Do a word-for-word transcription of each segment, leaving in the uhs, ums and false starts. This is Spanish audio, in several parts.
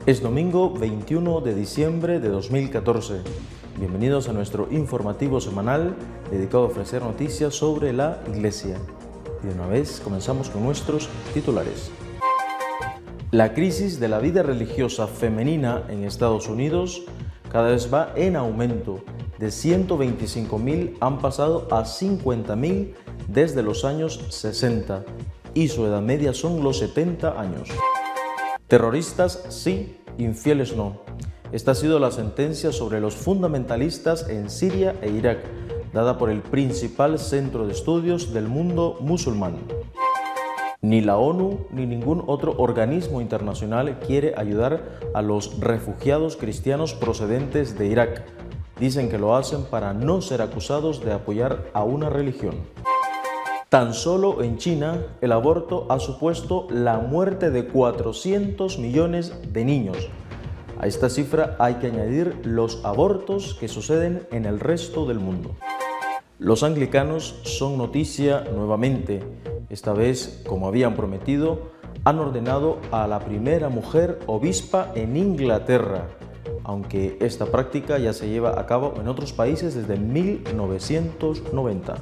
Es domingo veintiuno de diciembre de dos mil catorce. Bienvenidos a nuestro informativo semanal dedicado a ofrecer noticias sobre la Iglesia. Y de una vez comenzamos con nuestros titulares. La crisis de la vida religiosa femenina en Estados Unidos cada vez va en aumento. De ciento veinticinco mil han pasado a cincuenta mil desde los años sesenta y su edad media son los setenta años. Terroristas sí, infieles no. Esta ha sido la sentencia sobre los fundamentalistas en Siria e Irak, dada por el principal centro de estudios del mundo musulmán. Ni la ONU ni ningún otro organismo internacional quiere ayudar a los refugiados cristianos procedentes de Irak. Dicen que lo hacen para no ser acusados de apoyar a una religión. Tan solo en China, el aborto ha supuesto la muerte de cuatrocientos millones de niños. A esta cifra hay que añadir los abortos que suceden en el resto del mundo. Los anglicanos son noticia nuevamente. Esta vez, como habían prometido, han ordenado a la primera mujer obispa en Inglaterra, aunque esta práctica ya se lleva a cabo en otros países desde mil novecientos noventa.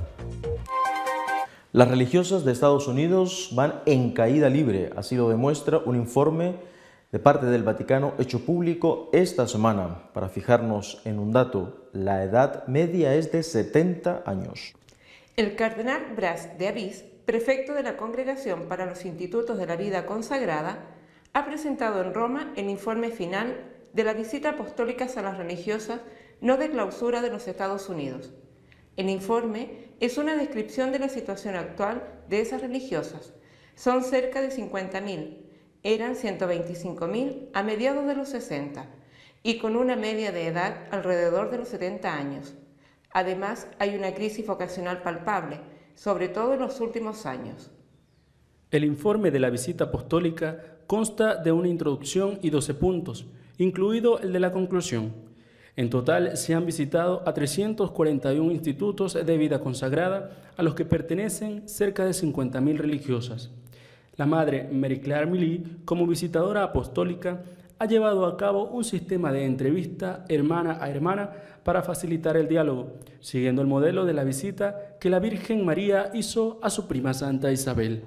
Las religiosas de Estados Unidos van en caída libre, así lo demuestra un informe de parte del Vaticano hecho público esta semana. Para fijarnos en un dato, la edad media es de setenta años. El cardenal Bras de Avís, prefecto de la Congregación para los Institutos de la Vida Consagrada, ha presentado en Roma el informe final de la visita apostólica a las religiosas no de clausura de los Estados Unidos. El informe es una descripción de la situación actual de esas religiosas. Son cerca de cincuenta mil, eran ciento veinticinco mil a mediados de los sesenta y con una media de edad alrededor de los setenta años. Además, hay una crisis vocacional palpable, sobre todo en los últimos años. El informe de la visita apostólica consta de una introducción y doce puntos, incluido el de la conclusión. En total se han visitado a trescientos cuarenta y uno institutos de vida consagrada a los que pertenecen cerca de cincuenta mil religiosas. La madre Mary Claire Milly, como visitadora apostólica, ha llevado a cabo un sistema de entrevista hermana a hermana para facilitar el diálogo, siguiendo el modelo de la visita que la Virgen María hizo a su prima Santa Isabel.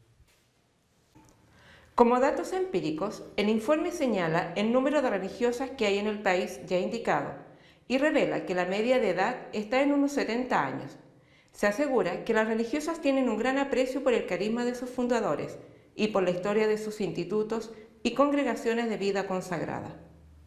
Como datos empíricos, el informe señala el número de religiosas que hay en el país ya indicado y revela que la media de edad está en unos setenta años. Se asegura que las religiosas tienen un gran aprecio por el carisma de sus fundadores y por la historia de sus institutos y congregaciones de vida consagrada.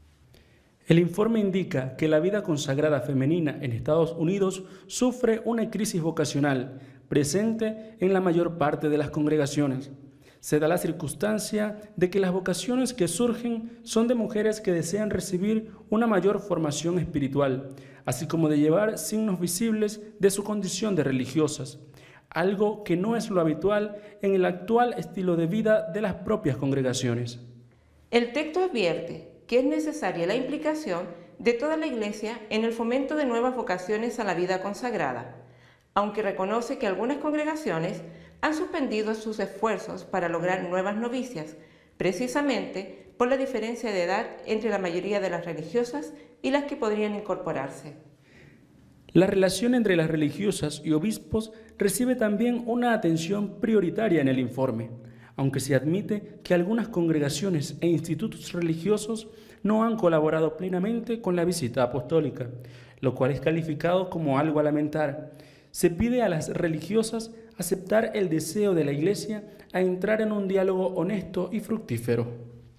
El informe indica que la vida consagrada femenina en Estados Unidos sufre una crisis vocacional presente en la mayor parte de las congregaciones. Se da la circunstancia de que las vocaciones que surgen son de mujeres que desean recibir una mayor formación espiritual, así como de llevar signos visibles de su condición de religiosas, algo que no es lo habitual en el actual estilo de vida de las propias congregaciones. El texto advierte que es necesaria la implicación de toda la Iglesia en el fomento de nuevas vocaciones a la vida consagrada, aunque reconoce que algunas congregaciones han suspendido sus esfuerzos para lograr nuevas novicias, precisamente por la diferencia de edad entre la mayoría de las religiosas y las que podrían incorporarse. La relación entre las religiosas y obispos recibe también una atención prioritaria en el informe, aunque se admite que algunas congregaciones e institutos religiosos no han colaborado plenamente con la visita apostólica, lo cual es calificado como algo a lamentar. Se pide a las religiosas aceptar el deseo de la Iglesia a entrar en un diálogo honesto y fructífero.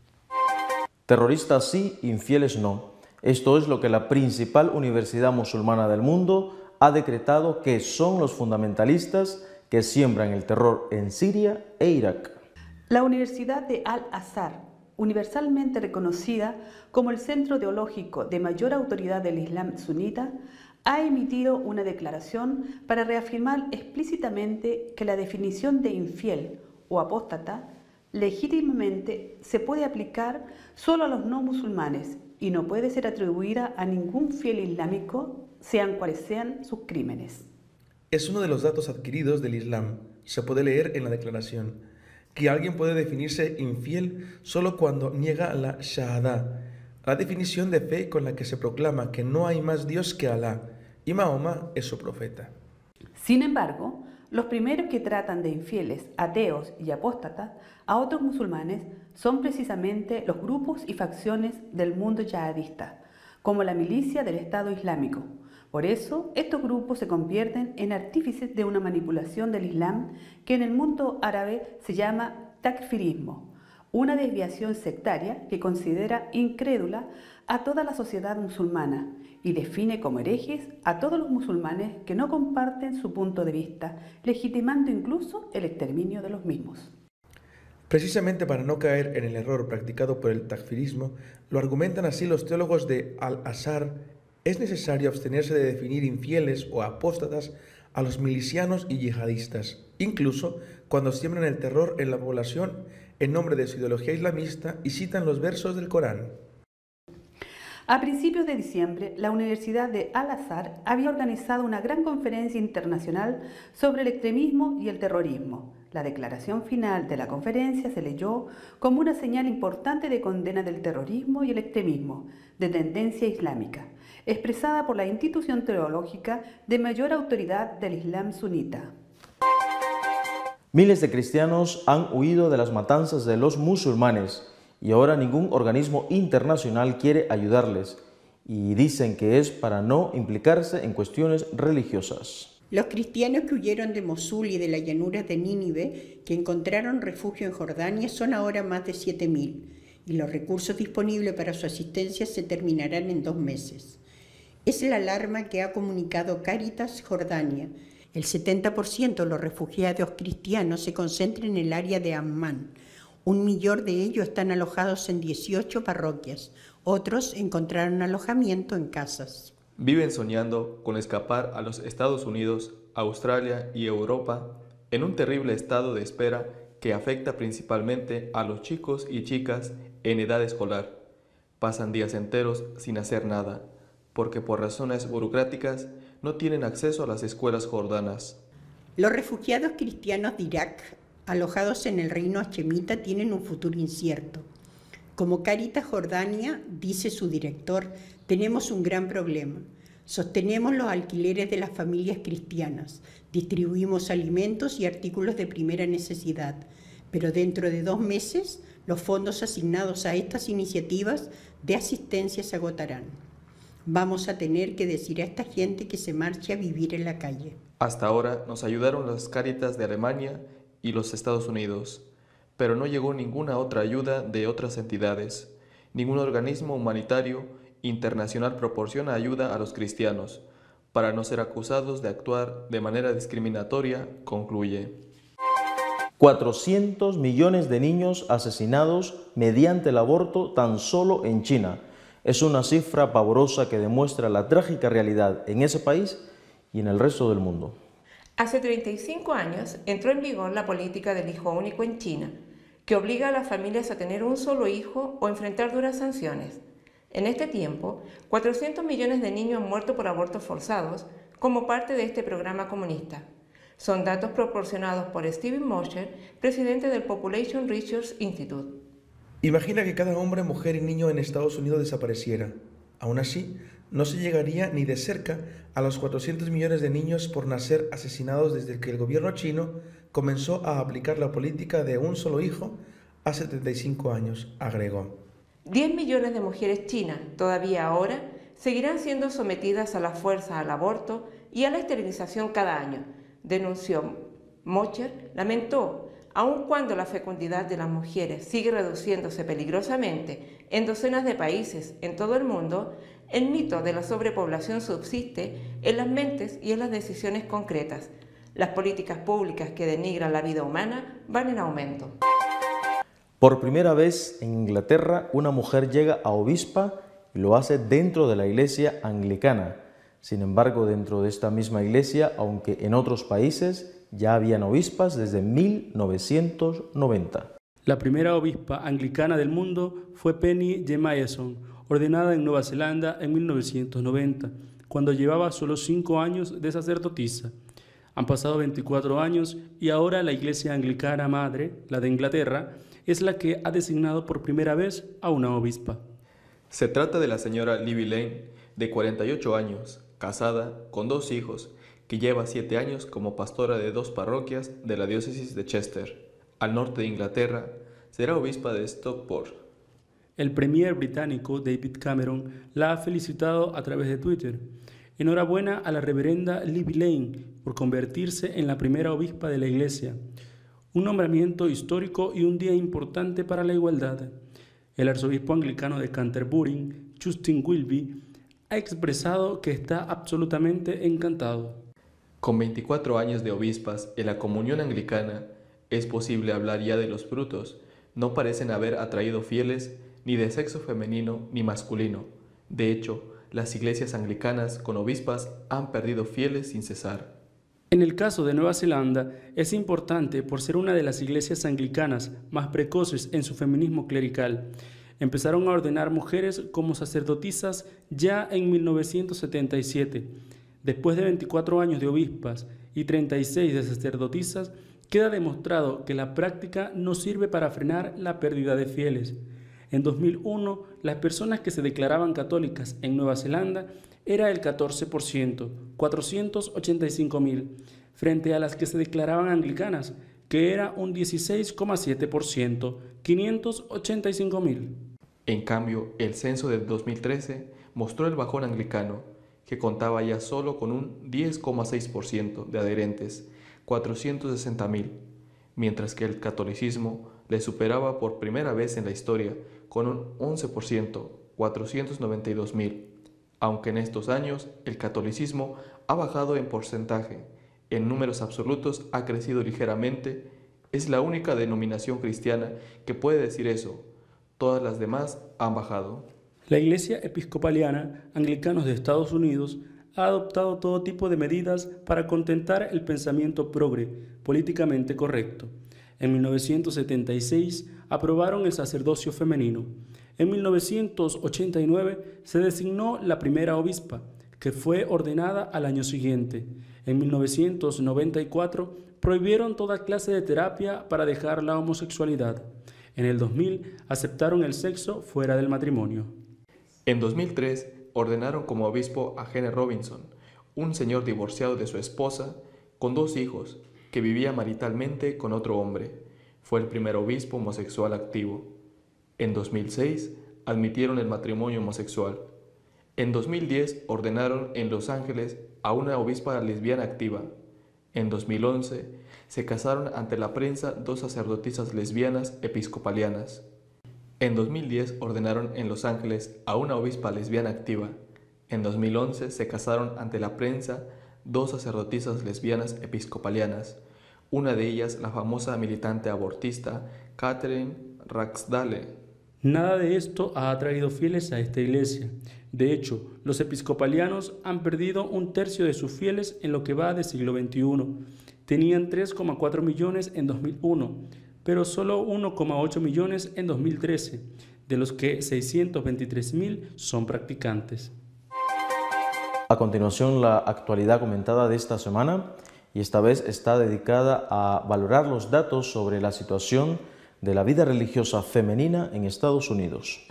Terroristas sí, infieles no. Esto es lo que la principal universidad musulmana del mundo ha decretado que son los fundamentalistas que siembran el terror en Siria e Irak. La Universidad de Al-Azhar, universalmente reconocida como el centro teológico de mayor autoridad del Islam sunita, ha emitido una declaración para reafirmar explícitamente que la definición de infiel o apóstata legítimamente se puede aplicar solo a los no musulmanes y no puede ser atribuida a ningún fiel islámico, sean cuales sean sus crímenes. Es uno de los datos adquiridos del Islam, se puede leer en la declaración. que alguien puede definirse infiel solo cuando niega la Shahada, la definición de fe con la que se proclama que no hay más Dios que Alá, y Mahoma es su profeta. Sin embargo, los primeros que tratan de infieles, ateos y apóstatas a otros musulmanes son precisamente los grupos y facciones del mundo yihadista, como la milicia del Estado Islámico. Por eso, estos grupos se convierten en artífices de una manipulación del Islam que en el mundo árabe se llama takfirismo, una desviación sectaria que considera incrédula a toda la sociedad musulmana y define como herejes a todos los musulmanes que no comparten su punto de vista, legitimando incluso el exterminio de los mismos. Precisamente para no caer en el error practicado por el takfirismo, lo argumentan así los teólogos de Al-Azhar, es necesario abstenerse de definir infieles o apóstatas a los milicianos y yihadistas, incluso cuando siembran el terror en la población en nombre de su ideología islamista y citan los versos del Corán. A principios de diciembre, la Universidad de Al-Azhar había organizado una gran conferencia internacional sobre el extremismo y el terrorismo. La declaración final de la conferencia se leyó como una señal importante de condena del terrorismo y el extremismo de tendencia islámica, expresada por la institución teológica de mayor autoridad del Islam sunita. Miles de cristianos han huido de las matanzas de los musulmanes y ahora ningún organismo internacional quiere ayudarles y dicen que es para no implicarse en cuestiones religiosas. Los cristianos que huyeron de Mosul y de las llanuras de Nínive, que encontraron refugio en Jordania, son ahora más de siete mil y los recursos disponibles para su asistencia se terminarán en dos meses. Es la alarma que ha comunicado Cáritas Jordania. El setenta por ciento de los refugiados cristianos se concentra en el área de Ammán. Un millón de ellos están alojados en dieciocho parroquias. Otros encontraron alojamiento en casas. Viven soñando con escapar a los Estados Unidos, Australia y Europa en un terrible estado de espera que afecta principalmente a los chicos y chicas en edad escolar. Pasan días enteros sin hacer nada, porque por razones burocráticas no tienen acceso a las escuelas jordanas. Los refugiados cristianos de Irak, alojados en el reino hachemita, tienen un futuro incierto. Como Cáritas Jordania, dice su director, tenemos un gran problema. Sostenemos los alquileres de las familias cristianas, distribuimos alimentos y artículos de primera necesidad, pero dentro de dos meses los fondos asignados a estas iniciativas de asistencia se agotarán. Vamos a tener que decir a esta gente que se marche a vivir en la calle. Hasta ahora nos ayudaron las Cáritas de Alemania y los Estados Unidos, pero no llegó ninguna otra ayuda de otras entidades. Ningún organismo humanitario internacional proporciona ayuda a los cristianos, para no ser acusados de actuar de manera discriminatoria, concluye. cuatrocientos millones de niños asesinados mediante el aborto tan solo en China. Es una cifra pavorosa que demuestra la trágica realidad en ese país y en el resto del mundo. Hace treinta y cinco años entró en vigor la política del hijo único en China, que obliga a las familias a tener un solo hijo o enfrentar duras sanciones. En este tiempo, cuatrocientos millones de niños han muerto por abortos forzados como parte de este programa comunista. Son datos proporcionados por Steven Mosher, presidente del Population Research Institute. Imagina que cada hombre, mujer y niño en Estados Unidos desapareciera. Aún así, no se llegaría ni de cerca a los cuatrocientos millones de niños por nacer asesinados desde que el gobierno chino comenzó a aplicar la política de un solo hijo hace treinta y cinco años, agregó. diez millones de mujeres chinas, todavía ahora, seguirán siendo sometidas a la fuerza al aborto y a la esterilización cada año, denunció Mosher. Lamentó, aun cuando la fecundidad de las mujeres sigue reduciéndose peligrosamente en docenas de países en todo el mundo, el mito de la sobrepoblación subsiste en las mentes y en las decisiones concretas. Las políticas públicas que denigran la vida humana van en aumento. Por primera vez en Inglaterra, una mujer llega a obispa y lo hace dentro de la iglesia anglicana. Sin embargo, dentro de esta misma iglesia, aunque en otros países ya habían obispas desde mil novecientos noventa. La primera obispa anglicana del mundo fue Penny Jemaieson, ordenada en Nueva Zelanda en mil novecientos noventa, cuando llevaba solo cinco años de sacerdotisa. Han pasado veinticuatro años y ahora la Iglesia Anglicana Madre, la de Inglaterra, es la que ha designado por primera vez a una obispa. Se trata de la señora Libby Lane, de cuarenta y ocho años, casada, con dos hijos, que lleva siete años como pastora de dos parroquias de la diócesis de Chester, al norte de Inglaterra. Será obispa de Stockport. El premier británico David Cameron la ha felicitado a través de Twitter. Enhorabuena a la reverenda Libby Lane por convertirse en la primera obispa de la Iglesia. Un nombramiento histórico y un día importante para la igualdad. El arzobispo anglicano de Canterbury, Justin Wilby, ha expresado que está absolutamente encantado. Con veinticuatro años de obispas en la comunión anglicana, es posible hablar ya de los frutos. No parecen haber atraído fieles ni de sexo femenino ni masculino. De hecho, las iglesias anglicanas con obispas han perdido fieles sin cesar. En el caso de Nueva Zelanda, es importante por ser una de las iglesias anglicanas más precoces en su feminismo clerical. Empezaron a ordenar mujeres como sacerdotisas ya en mil novecientos setenta y siete. Después de veinticuatro años de obispas y treinta y seis de sacerdotisas, queda demostrado que la práctica no sirve para frenar la pérdida de fieles. En dos mil uno, las personas que se declaraban católicas en Nueva Zelanda era el catorce por ciento, cuatrocientos ochenta y cinco mil, frente a las que se declaraban anglicanas, que era un dieciséis coma siete por ciento, quinientos ochenta y cinco mil. En cambio, el censo de dos mil trece mostró el bajón anglicano, que contaba ya solo con un diez coma seis por ciento de adherentes, cuatrocientos sesenta mil, mientras que el catolicismo le superaba por primera vez en la historia con un once por ciento, cuatrocientos noventa y dos mil. Aunque en estos años el catolicismo ha bajado en porcentaje, en números absolutos ha crecido ligeramente, es la única denominación cristiana que puede decir eso. Todas las demás han bajado. La Iglesia Episcopaliana Anglicanos de Estados Unidos ha adoptado todo tipo de medidas para contentar el pensamiento progre, políticamente correcto. En mil novecientos setenta y seis aprobaron el sacerdocio femenino. En mil novecientos ochenta y nueve se designó la primera obispa, que fue ordenada al año siguiente. En mil novecientos noventa y cuatro prohibieron toda clase de terapia para dejar la homosexualidad. En el dos mil aceptaron el sexo fuera del matrimonio. En dos mil tres ordenaron como obispo a Gene Robinson, un señor divorciado de su esposa, con dos hijos, que vivía maritalmente con otro hombre. Fue el primer obispo homosexual activo. En dos mil seis admitieron el matrimonio homosexual. En dos mil diez ordenaron en Los Ángeles a una obispa lesbiana activa. En dos mil once se casaron ante la prensa dos sacerdotisas lesbianas episcopalianas. En dos mil diez ordenaron en Los Ángeles a una obispa lesbiana activa. En dos mil once se casaron ante la prensa dos sacerdotisas lesbianas episcopalianas, una de ellas la famosa militante abortista Catherine Ragsdale. Nada de esto ha atraído fieles a esta iglesia. De hecho, los episcopalianos han perdido un tercio de sus fieles en lo que va de siglo veintiuno. Tenían tres coma cuatro millones en dos mil uno, pero solo uno coma ocho millones en dos mil trece, de los que seiscientos veintitrés mil son practicantes. A continuación, la actualidad comentada de esta semana, y esta vez está dedicada a valorar los datos sobre la situación de la vida religiosa femenina en Estados Unidos.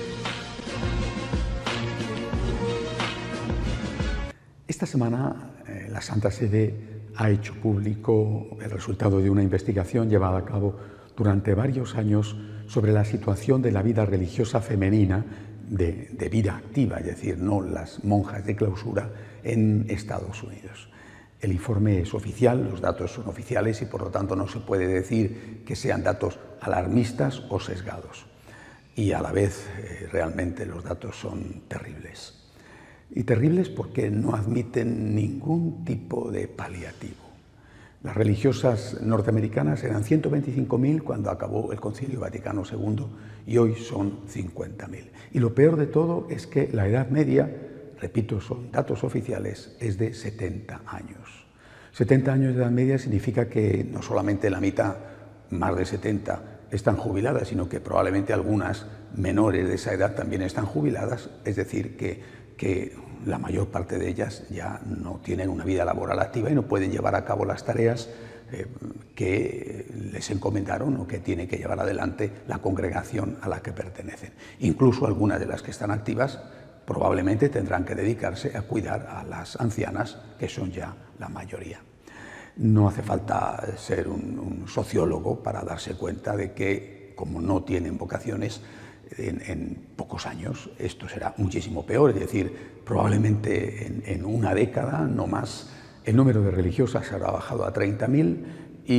Esta semana eh, la Santa Sede ha hecho público el resultado de una investigación llevada a cabo durante varios años sobre la situación de la vida religiosa femenina de, de vida activa, es decir, no las monjas de clausura en Estados Unidos. El informe es oficial, los datos son oficiales y por lo tanto no se puede decir que sean datos alarmistas o sesgados. Y a la vez eh, realmente los datos son terribles. Y terribles porque no admiten ningún tipo de paliativo. Las religiosas norteamericanas eran ciento veinticinco mil cuando acabó el Concilio Vaticano segundo y hoy son cincuenta mil. Y lo peor de todo es que la edad media, repito, son datos oficiales, es de setenta años. setenta años de edad media significa que no solamente la mitad, más de setenta, están jubiladas, sino que probablemente algunas menores de esa edad también están jubiladas, es decir, que, que la mayor parte de ellas ya no tienen una vida laboral activa y no pueden llevar a cabo las tareas eh, que les encomendaron o que tiene que llevar adelante la congregación a la que pertenecen. Incluso algunas de las que están activas probablemente tendrán que dedicarse a cuidar a las ancianas, que son ya la mayoría. No hace falta ser un, un sociólogo para darse cuenta de que, como no tienen vocaciones, en, en pocos años esto será muchísimo peor. Es decir, probablemente en, en una década, no más, el número de religiosas habrá bajado a treinta mil y,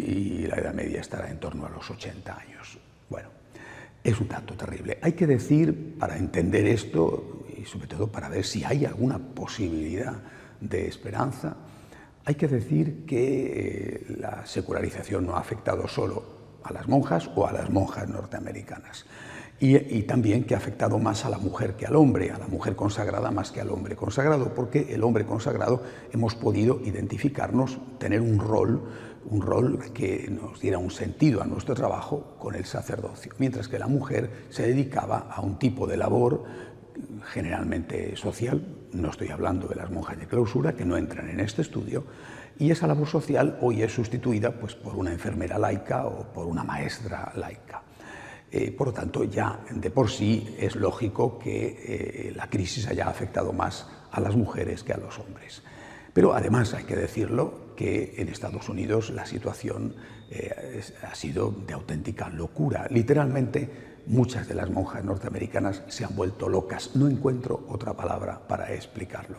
y la edad media estará en torno a los ochenta años. Bueno, es un dato terrible. Hay que decir, para entender esto, y sobre todo para ver si hay alguna posibilidad de esperanza, hay que decir que eh, la secularización no ha afectado solo a las monjas o a las monjas norteamericanas, y, y también que ha afectado más a la mujer que al hombre, a la mujer consagrada más que al hombre consagrado, porque el hombre consagrado hemos podido identificarnos, tener un rol, un rol que nos diera un sentido a nuestro trabajo con el sacerdocio, mientras que la mujer se dedicaba a un tipo de labor generalmente social. No estoy hablando de las monjas de clausura, que no entran en este estudio, y esa labor social hoy es sustituida pues, por una enfermera laica o por una maestra laica. Eh, por lo tanto, ya de por sí es lógico que eh, la crisis haya afectado más a las mujeres que a los hombres. Pero además hay que decirlo que en Estados Unidos la situación eh, es, ha sido de auténtica locura. Literalmente, muchas de las monjas norteamericanas se han vuelto locas. No encuentro otra palabra para explicarlo.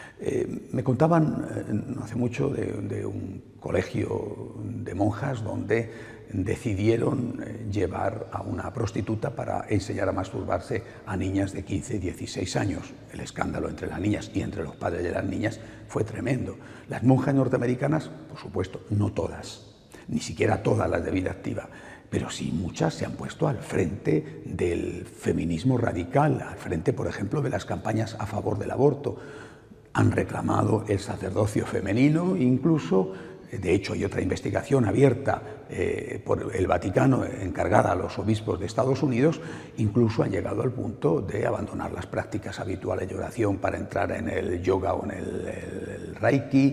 Eh, me contaban eh, no hace mucho de, de un colegio de monjas donde decidieron eh, llevar a una prostituta para enseñar a masturbarse a niñas de quince, dieciséis años. El escándalo entre las niñas y entre los padres de las niñas fue tremendo. Las monjas norteamericanas, por supuesto, no todas, ni siquiera todas las de vida activa, pero sí muchas se han puesto al frente del feminismo radical, al frente, por ejemplo, de las campañas a favor del aborto. Han reclamado el sacerdocio femenino, incluso, de hecho hay otra investigación abierta eh, por el Vaticano encargada a los obispos de Estados Unidos, incluso han llegado al punto de abandonar las prácticas habituales de oración para entrar en el yoga o en el, el, el reiki,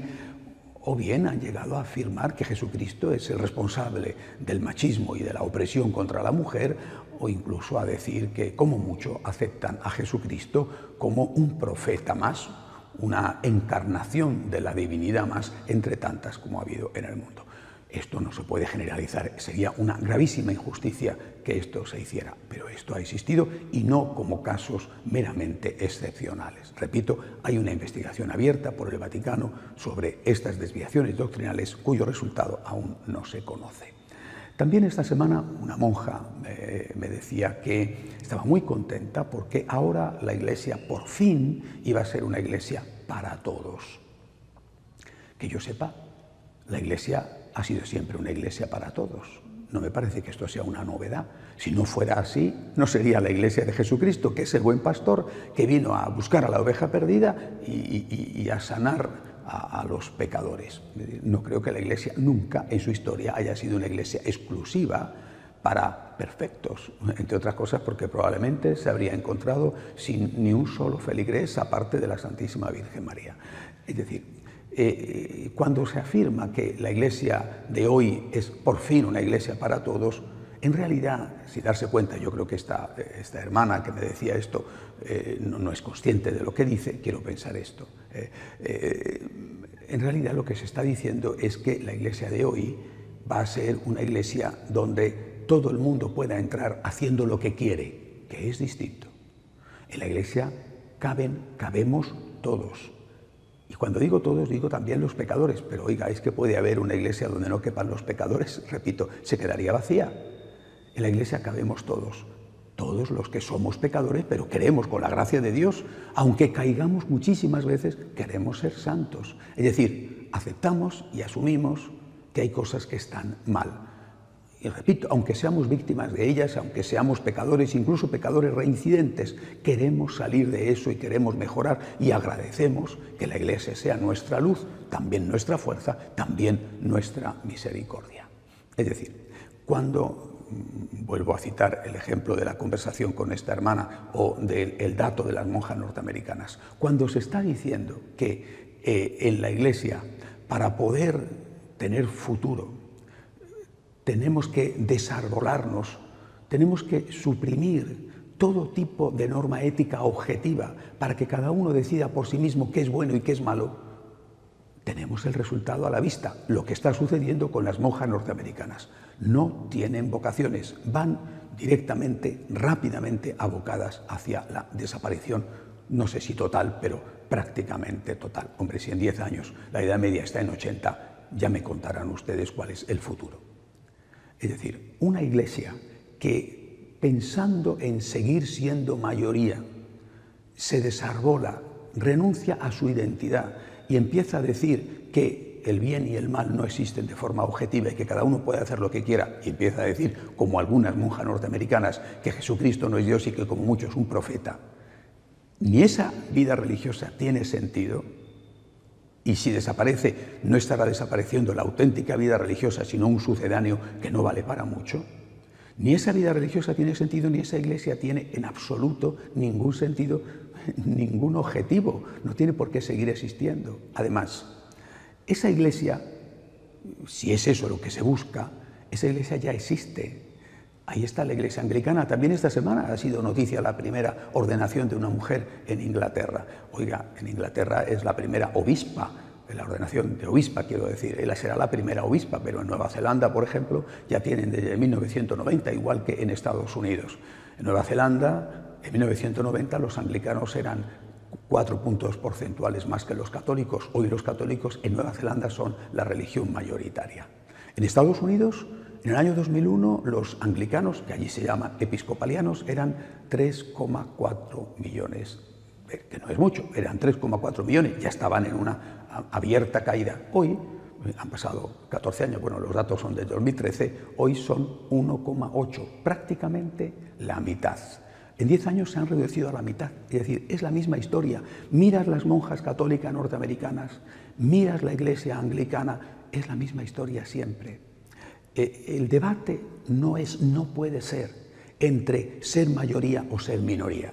o bien han llegado a afirmar que Jesucristo es el responsable del machismo y de la opresión contra la mujer, o incluso a decir que, como mucho, aceptan a Jesucristo como un profeta más, una encarnación de la divinidad más, entre tantas como ha habido en el mundo. Esto no se puede generalizar, sería una gravísima injusticia que esto se hiciera, pero esto ha existido y no como casos meramente excepcionales. Repito, hay una investigación abierta por el Vaticano sobre estas desviaciones doctrinales cuyo resultado aún no se conoce. También esta semana una monja eh, me decía que estaba muy contenta porque ahora la Iglesia por fin iba a ser una Iglesia para todos. Que yo sepa, la Iglesia ha sido siempre una Iglesia para todos. No me parece que esto sea una novedad. Si no fuera así, no sería la Iglesia de Jesucristo, que es el buen pastor, que vino a buscar a la oveja perdida y, y, y a sanar a, a los pecadores. No creo que la Iglesia nunca en su historia haya sido una Iglesia exclusiva para perfectos, entre otras cosas porque probablemente se habría encontrado sin ni un solo feligrés aparte de la Santísima Virgen María. Es decir, Eh, cuando se afirma que la Iglesia de hoy es por fin una Iglesia para todos, en realidad, sin darse cuenta, yo creo que esta, esta hermana que me decía esto eh, no, no es consciente de lo que dice, quiero pensar esto. Eh, eh, en realidad lo que se está diciendo es que la Iglesia de hoy va a ser una Iglesia donde todo el mundo pueda entrar haciendo lo que quiere, que es distinto. En la Iglesia caben, cabemos todos. Y cuando digo todos, digo también los pecadores. Pero oiga, ¿es que puede haber una iglesia donde no quepan los pecadores? Repito, se quedaría vacía. En la iglesia cabemos todos, todos los que somos pecadores, pero queremos, con la gracia de Dios, aunque caigamos muchísimas veces, queremos ser santos. Es decir, aceptamos y asumimos que hay cosas que están mal. Y repito, aunque seamos víctimas de ellas, aunque seamos pecadores, incluso pecadores reincidentes, queremos salir de eso y queremos mejorar y agradecemos que la Iglesia sea nuestra luz, también nuestra fuerza, también nuestra misericordia. Es decir, cuando vuelvo a citar el ejemplo de la conversación con esta hermana o del el dato de las monjas norteamericanas. Cuando se está diciendo que eh, en la Iglesia, para poder tener futuro, tenemos que desarbolarnos, tenemos que suprimir todo tipo de norma ética objetiva para que cada uno decida por sí mismo qué es bueno y qué es malo, tenemos el resultado a la vista, lo que está sucediendo con las monjas norteamericanas. No tienen vocaciones, van directamente, rápidamente abocadas hacia la desaparición, no sé si total, pero prácticamente total. Hombre, si en diez años la edad media está en ochenta, ya me contarán ustedes cuál es el futuro. Es decir, una iglesia que, pensando en seguir siendo mayoría, se desarbola, renuncia a su identidad y empieza a decir que el bien y el mal no existen de forma objetiva y que cada uno puede hacer lo que quiera, y empieza a decir, como algunas monjas norteamericanas, que Jesucristo no es Dios y que como mucho es un profeta, ni esa vida religiosa tiene sentido, y si desaparece no estará desapareciendo la auténtica vida religiosa, sino un sucedáneo que no vale para mucho. Ni esa vida religiosa tiene sentido, ni esa iglesia tiene en absoluto ningún sentido, ningún objetivo, no tiene por qué seguir existiendo. Además, esa iglesia, si es eso lo que se busca, esa iglesia ya existe. Ahí está la iglesia anglicana. También esta semana ha sido noticia la primera ordenación de una mujer en Inglaterra. Oiga, en Inglaterra es la primera obispa, la ordenación de obispa, quiero decir, ella será la primera obispa, pero en Nueva Zelanda, por ejemplo, ya tienen desde mil novecientos noventa, igual que en Estados Unidos. En Nueva Zelanda, en mil novecientos noventa, los anglicanos eran cuatro puntos porcentuales más que los católicos. Hoy los católicos en Nueva Zelanda son la religión mayoritaria. En Estados Unidos, en el año dos mil uno, los anglicanos, que allí se llaman episcopalianos, eran tres coma cuatro millones, que no es mucho, eran tres coma cuatro millones, ya estaban en una abierta caída. Hoy, han pasado catorce años, bueno, los datos son desde dos mil trece, hoy son uno coma ocho, prácticamente la mitad. En diez años se han reducido a la mitad, es decir, es la misma historia. Miras las monjas católicas norteamericanas, miras la iglesia anglicana, es la misma historia siempre. Eh, el debate no es, no puede ser entre ser mayoría o ser minoría.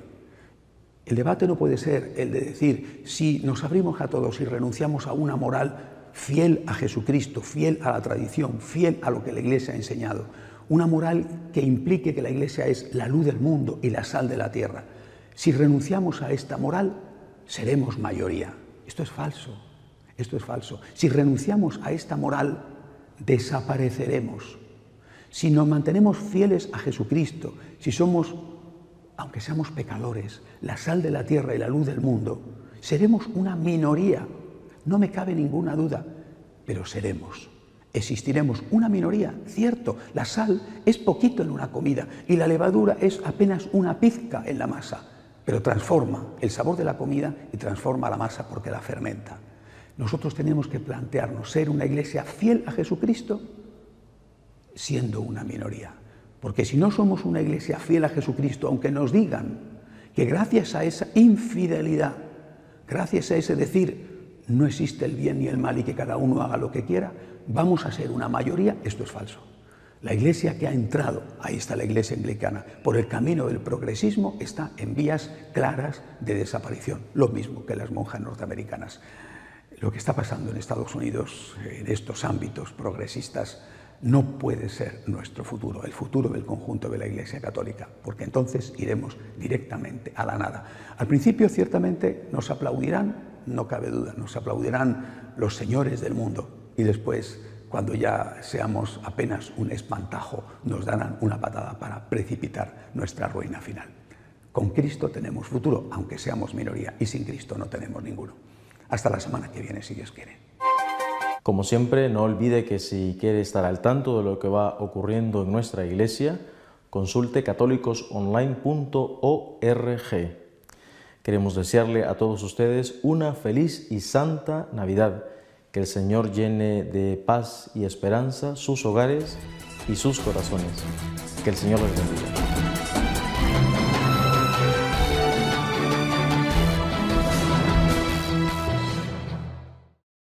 El debate no puede ser el de decir, si nos abrimos a todos y renunciamos a una moral fiel a Jesucristo, fiel a la tradición, fiel a lo que la Iglesia ha enseñado, una moral que implique que la Iglesia es la luz del mundo y la sal de la tierra. Si renunciamos a esta moral, seremos mayoría. Esto es falso, esto es falso. Si renunciamos a esta moral, desapareceremos. Si nos mantenemos fieles a Jesucristo, si somos, aunque seamos pecadores, la sal de la tierra y la luz del mundo, seremos una minoría, no me cabe ninguna duda, pero seremos. Existiremos una minoría, cierto, la sal es poquito en una comida y la levadura es apenas una pizca en la masa, pero transforma el sabor de la comida y transforma la masa porque la fermenta. Nosotros tenemos que plantearnos ser una iglesia fiel a Jesucristo siendo una minoría. Porque si no somos una iglesia fiel a Jesucristo, aunque nos digan que gracias a esa infidelidad, gracias a ese decir no existe el bien ni el mal y que cada uno haga lo que quiera, vamos a ser una mayoría, esto es falso. La iglesia que ha entrado, ahí está la iglesia anglicana, por el camino del progresismo está en vías claras de desaparición, lo mismo que las monjas norteamericanas. Lo que está pasando en Estados Unidos, en estos ámbitos progresistas, no puede ser nuestro futuro, el futuro del conjunto de la Iglesia Católica, porque entonces iremos directamente a la nada. Al principio, ciertamente, nos aplaudirán, no cabe duda, nos aplaudirán los señores del mundo y después, cuando ya seamos apenas un espantajo, nos darán una patada para precipitar nuestra ruina final. Con Cristo tenemos futuro, aunque seamos minoría, y sin Cristo no tenemos ninguno. Hasta la semana que viene, si Dios quiere. Como siempre, no olvide que si quiere estar al tanto de lo que va ocurriendo en nuestra iglesia, consulte católicos online punto org. Queremos desearle a todos ustedes una feliz y santa Navidad. Que el Señor llene de paz y esperanza sus hogares y sus corazones. Que el Señor les bendiga.